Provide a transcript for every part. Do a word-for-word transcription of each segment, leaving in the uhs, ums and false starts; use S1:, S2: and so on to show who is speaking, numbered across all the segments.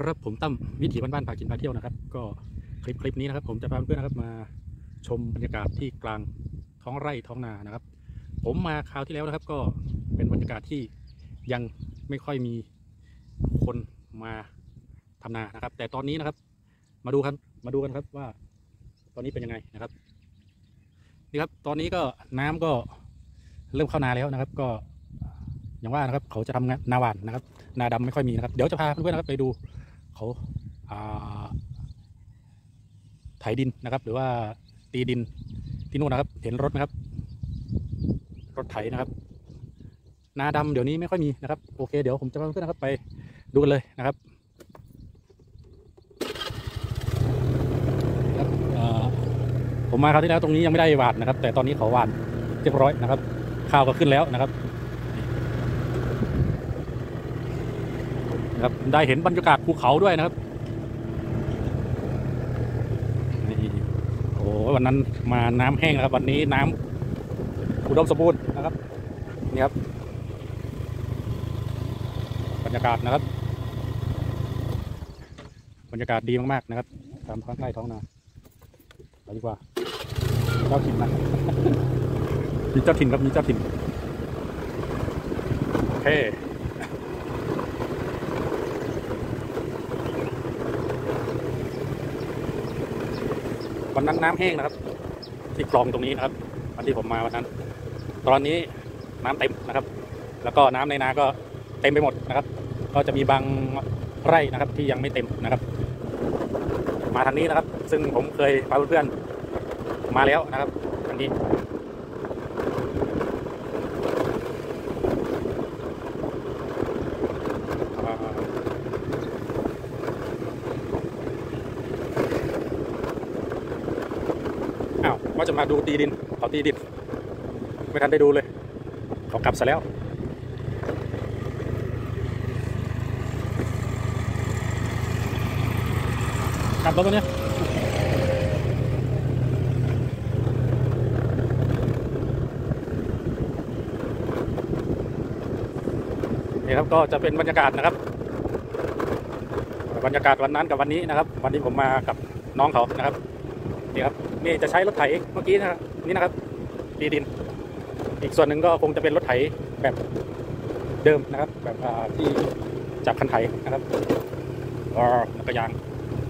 S1: ครับผมตั้มวิถีบ้านๆพากินพาเที่ยวนะครับก็คลิปคลิปนี้นะครับผมจะพาเพื่อนนะครับมาชมบรรยากาศที่กลางท้องไร่ท้องนานะครับผมมาคราวที่แล้วนะครับก็เป็นบรรยากาศที่ยังไม่ค่อยมีคนมาทำนานะครับแต่ตอนนี้นะครับมาดูครับมาดูกันครับว่าตอนนี้เป็นยังไงนะครับนี่ครับตอนนี้ก็น้ำก็เริ่มเข้านาแล้วนะครับก็อย่างว่านะครับเขาจะทำนาหวานนะครับนาดำไม่ค่อยมีนะครับเดี๋ยวจะพาเพื่อนๆนะครับไปดูเขาไถดินนะครับหรือว่าตีดินที่นู่นนะครับเห็นรถไหมครับรถไถนะครับนาดำเดี๋ยวนี้ไม่ค่อยมีนะครับโอเคเดี๋ยวผมจะพาเพื่อนๆนะครับไปดูกันเลยนะครับผมมาคราวที่แล้วตรงนี้ยังไม่ได้หวานนะครับแต่ตอนนี้เขาหวานเรียบร้อยนะครับข้าวก็ขึ้นแล้วนะครับนะครับได้เห็นบรรยากาศภูเขาด้วยนะครับนี่โอ้วันนั้นมาน้ำแห้งนะครับวันนี้น้ำอุดมสมบูรณ์นะครับนี่ครับบรรยากาศนะครับบรรยากาศดีมากๆนะครับตามท้องไร่ท้องนาไปดีกว่าเจ้าถิ่นนะมีเจ้าถิ่นครับมีเจ้าถิ่นโอเควันนั้นน้ำแห้งนะครับที่คลองตรงนี้นะครับวันที่ผมมาวันนั้นตอนนี้น้ำเต็มนะครับแล้วก็น้ำในนาก็เต็มไปหมดนะครับก็จะมีบางไร่นะครับที่ยังไม่เต็มนะครับมาทางนี้นะครับซึ่งผมเคยพาเพื่อนๆมาแล้วนะครับทางนี้อ้าวว่าจะมาดูตีดินเขาตีดินไม่ทันได้ดูเลยเขากลับซะแล้วกลับแล้วตัวเนี้ยนี่ครับก็จะเป็นบรรยากาศนะครับบรรยากาศวันนั้นกับวันนี้นะครับวันที่ผมมากับน้องเขานะครับนี่ครับนี่จะใช้รถไถเมื่อกี้นะครับนี่นะครับตีดินอีกส่วนหนึ่งก็คงจะเป็นรถไถแบบเดิมนะครับแบบที่จับคันไถนะครับอ๋อแล้วก็ยาง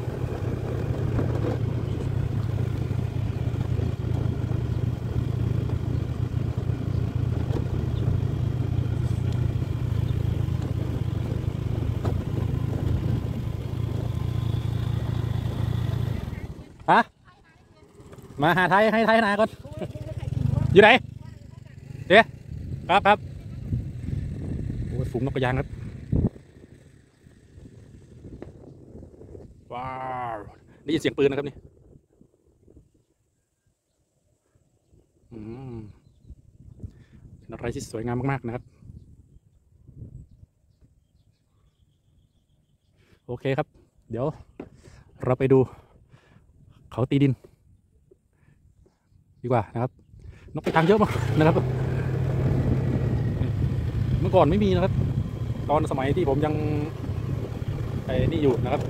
S1: ฮะมาหาไทยให้ไทยนาก่อนอยู่ไหนเดี๋ยวครับครับโอ้ยฝูงนกกระยางครับว้าวได้ยินเสียงปืนนะครับนี่อืมเป็นอะไรที่สวยงามมากๆนะครับโอเคครับเดี๋ยวเราไปดูเขาตีดินดีกว่านะครับนกกระยางเยอะมากนะครับเมื่อก่อนไม่มีนะครับตอนสมัยที่ผมยังไอ้นี่อยู่นะครับ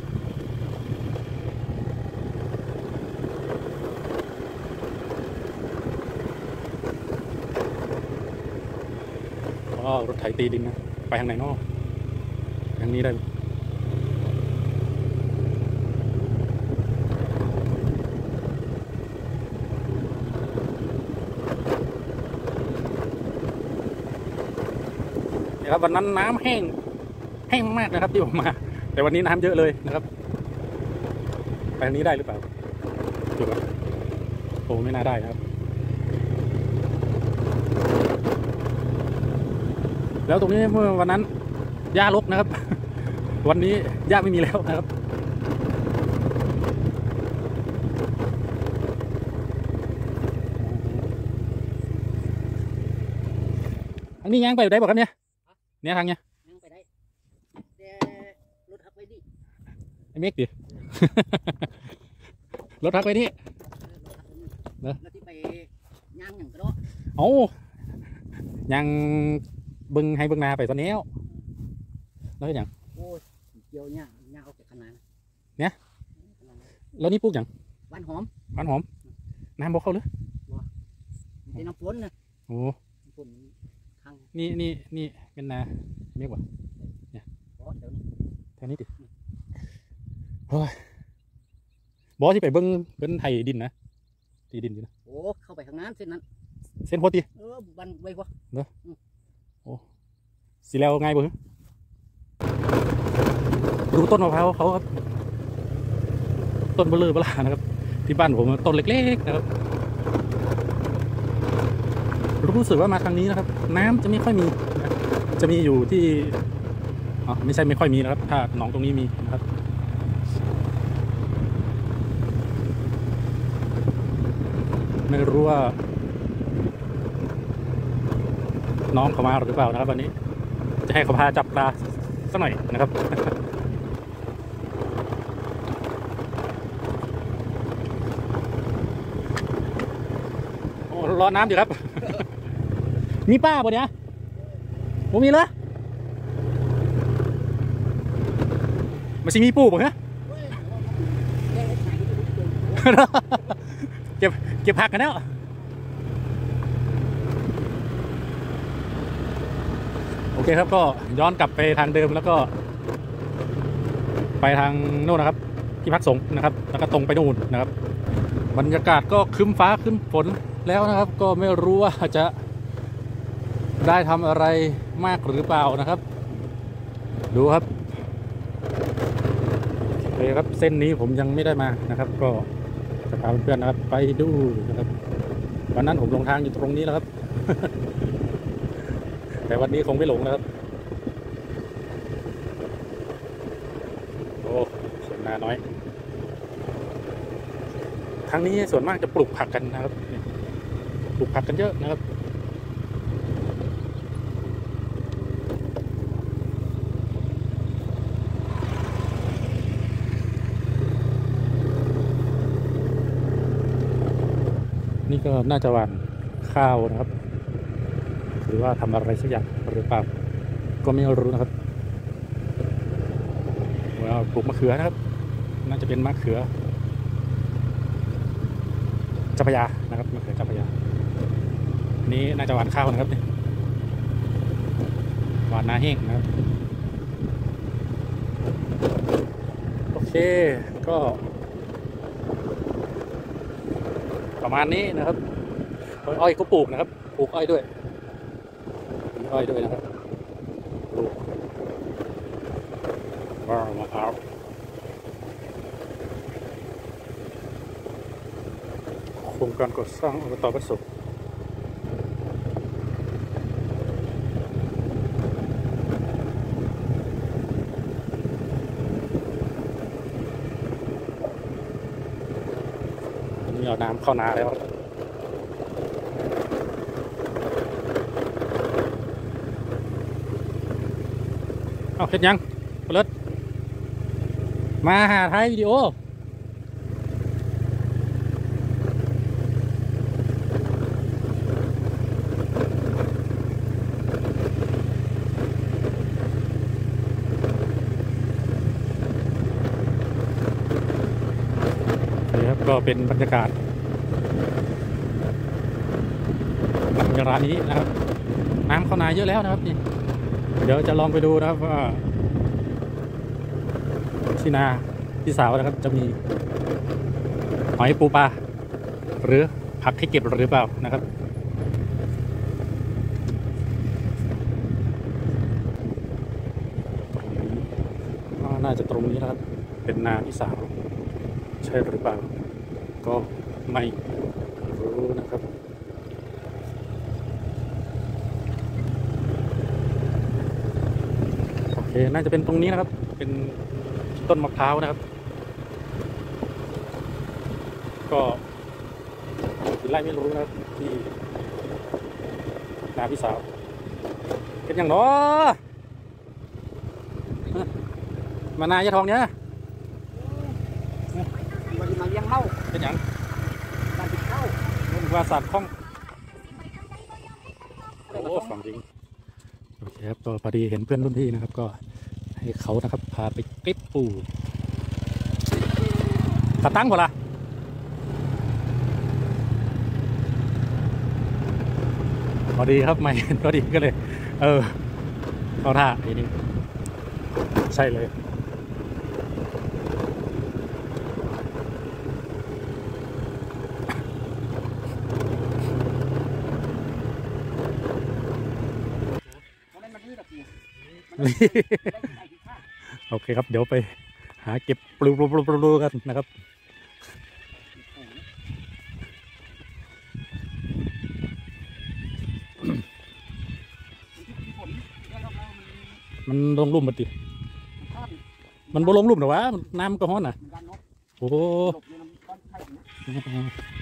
S1: อ๋อรถไถตีดินนะไปทางไหนนอกทางนี้ได้ครับวันนั้นน้ำแห้งแห้งมากนะครับที่ผมมาแต่วันนี้น้ำเยอะเลยนะครับไปทางนี้ได้หรือเปล่าถูกไหมโอ้ไม่น่าได้นะครับแล้วตรงนี้เมื่อวันนั้นหญ้ารกนะครับวันนี้หญ้าไม่มีแล้วนะครับทางนี้ยังไปได้บอกครับเนี่ยเนี่ยทางเนี่ยยังไปได้แต่รถทักไปดิไอ้เมฆดิ รถทักไปนี่เนอะแล้วที่ไปย่างอย่างกระโดดโอ้ย่างบึงให้บึงนาไปตอนนี้แล้วอย่างโอ้ยเกี่ยวเนี่ยย่างเอาจากขนาเนี่ยแล้วนี่ปลูกอย่าง
S2: หวานหอม
S1: หวานหอมน้ำบ่เข้าหรือ
S2: เป็นน้ำฝนนะ
S1: โอ้
S2: น้ำฝนทาง
S1: นี่นี่นี่เป็นนาเมียกว่า
S2: อ๋อเดี๋ยวนี้
S1: แถวนี้ดิเฮ้ยบอที่ไปเบิ้งเบิ้งไทยดินนะตีดินอยู่นะ
S2: โอ้เข้าไปทางนั้นเส้นนั้น
S1: เส้นโพตี
S2: เออบันไว้กว่า
S1: สีแล้วไงบ่ดูต้นมะพร้าวเขาครับต้นเบลอเบลานะครับที่บ้านผมต้นเล็กๆนะครับรู้สึกว่ามาทางนี้นะครับน้ำจะไม่ค่อยมีนะจะมีอยู่ที่อ๋อไม่ใช่ไม่ค่อยมีนะครับถ้าหนองตรงนี้มีนะครับไม่รู้ว่าน้องเขามาหรือเปล่านะครับวันนี้จะให้เขาพาจับปลาสักหน่อยนะครับโอ้รอน้ำอยู่ครับ มีป้าปะเนี่ยผมมีเหรอมันสิมีปูป่ะฮะ เก็บเก็บผักกันแล้วโอเคครับก็ย้อนกลับไปทางเดิมแล้วก็ไปทางโน่นนะครับที่พักสงฆ์นะครับแล้วก็ตรงไปนู่นนะครับบรรยากาศก็ครึ้มฟ้าครึ้มฝนแล้วนะครับก็ไม่รู้ว่าจะได้ทำอะไรมากหรือเปล่านะครับดูครับโอเคครับเส้นนี้ผมยังไม่ได้มานะครับก็จะพาเพื่อนๆนะครับไปดูนะครับวันนั้นผมลงทางอยู่ตรงนี้แล้วครับ แต่วันนี้คงไม่หลงนะครับโอ้เสียงนาน้อยทางนี้ส่วนมากจะปลูกผักกันนะครับปลูกผักกันเยอะนะครับนี่ก็น่าจะหว่านข้าวนะครับหรือว่าทำอะไรสักอย่างหรือเปล่าก็ไม่รู้นะครับว่าปลูกมะเขือนะครับน่าจะเป็นมะเขือเจ้าพระยานะครับมะเขือเจ้าพระยานี้น่าจะหว่านข้าวนะครับนี่หว่านนาแห้งนะครับโอเคก็ประมาณนี้นะครับอ้อยก็ปลูกนะครับปลูกอ้อยด้วยมีอ้อยด้วยนะครับปลูกว้าวมะพร้าวโครงการก่อสร้างอบต.บ้านศกนี่เอาน้ำเข้านาแล้วเอาเห็นยังเลิศมาหาถ่ายวิดีโอนี่ครับก็เป็นบรรยากาศหลังจากร้านนี้นะครับน้ำเข้านาเยอะแล้วนะครับนี่เดี๋ยวจะลองไปดูนะครับว่าที่นาพี่สาวนะครับจะมีหอยปูปลาหรือผักให้เก็บหรือเปล่านะครับน่าจะตรงนี้นะครับเป็นนาพี่สาวใช่หรือเปล่าก็ไม่รู้นะครับโอเคน่าจะเป็นตรงนี้นะครับเป็นต้นมะพร้าวนะครับก็กี่ไร่ไม่รู้นะครับที่นาพี่สาวเป็นอย่างน้อมานายะทองเนี้ย
S2: วันมาเลี้ยงเมา
S1: เป็นอย่าง
S2: การติดเข้า
S1: เป็นวาสาดคล่องโอ้ฝังจริงโอเคครับก็พอดีเห็นเพื่อนรุ่นพี่นะครับก็ให้เขานะครับพาไปเก็บปูขาตั้งกว่าละพอดีครับไม่ พอดีก็เลย เออเข้าท่าทีนี้ใช่เลยโอเคครับเดี๋ยวไปหาเก็บปลูปลูปลูปลูกันนะครับมันลงลุ่มมาดิมันบ่ลงลุ่มหรอวะน้ำก็ฮ้อนอ่ะโอ้โห